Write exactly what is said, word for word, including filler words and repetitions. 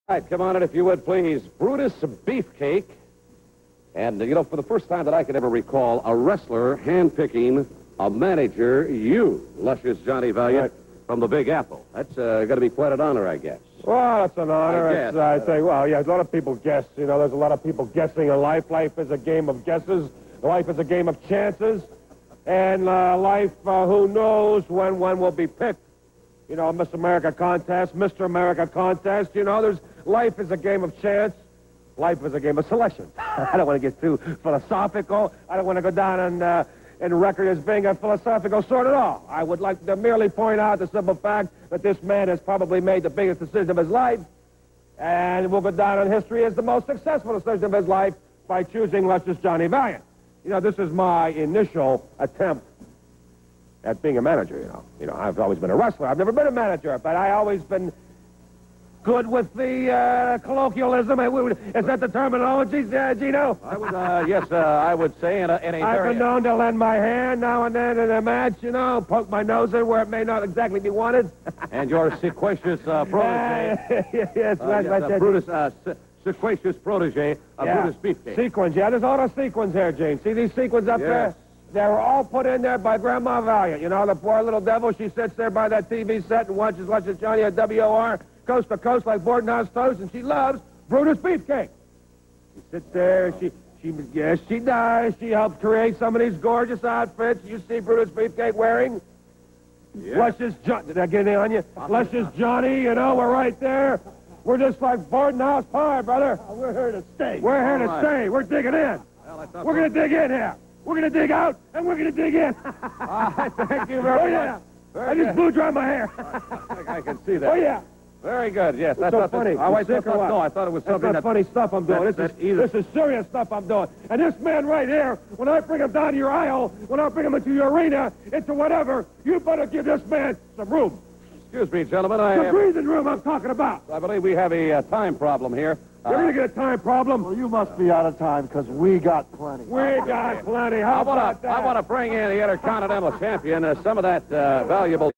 All right, come on in if you would, please. Brutus Beefcake. And, uh, you know, for the first time that I can ever recall, a wrestler handpicking a manager, you, Lucious Johnny Valiant, right, from the Big Apple. That's uh, going to be quite an honor, I guess. Well, that's an honor. I guess. It's, uh, I say, well, yeah, a lot of people guess. You know, there's a lot of people guessing in life. Life is a game of guesses. Life is a game of chances. And uh, life, uh, who knows when one will be picked. You know, Miss America contest, Mister America contest. You know, there's life is a game of chance. Life is a game of selection. I don't want to get too philosophical. I don't want to go down and uh, and record as being a philosophical sort at all. I would like to merely point out the simple fact that this man has probably made the biggest decision of his life, and will go down in history as the most successful decision of his life by choosing Lucious Johnny Valiant. You know, this is my initial attempt at being a manager, you know. You know, I've always been a wrestler. I've never been a manager, but I always been good with the uh, colloquialism. Is that the terminology, uh, Gino? I would, uh, yes, uh, I would say in a, in a I've very... been known to lend my hand now and then in a match, you know, poke my nose in where it may not exactly be wanted. And your sequentious uh, protege. Uh, yes, uh, right, yes, right, uh, right. Brutus, uh, sequentious protege of yeah. Brutus Beefcake. Sequins, yeah, there's a lot of sequins here, Gene. See these sequins up yes. there? They were all put in there by Grandma Valiant. You know, the poor little devil, she sits there by that T V set and watches Lucious Johnny at W O R, coast to coast like boarding house toast, and she loves Brutus Beefcake. She sits there, she, she, yes, she does. She helped create some of these gorgeous outfits you see Brutus Beefcake wearing. Yeah. Lucious Johnny, did I get anything on you? Lucious Johnny, you know, we're right there. We're just like boarding house pie, brother. Oh, we're here to stay. We're here all to right. stay. We're digging in. Well, I thought we're going to dig in here. We're going to dig out, and we're going to dig in. uh, thank you very oh, yeah. much. Very I just good. blew dry my hair. I think I can see that. Oh, yeah. Very good, yes. It's That's so not funny. The, oh, I You sick thought, or what? no, I thought it was That's something not that... funny stuff I'm doing. that- This, that is, either- this is serious stuff I'm doing. And this man right here, when I bring him down to your aisle, when I bring him into your arena, into whatever, you better give this man some room. Excuse me, gentlemen. I, The breathing room I'm talking about. I believe we have a uh, time problem here. You're Uh, going to get a time problem. Well, you must be out of time, because we got plenty. We got plenty. How I about want to that? I want to bring in the Intercontinental Champion, uh, some of that uh, valuable...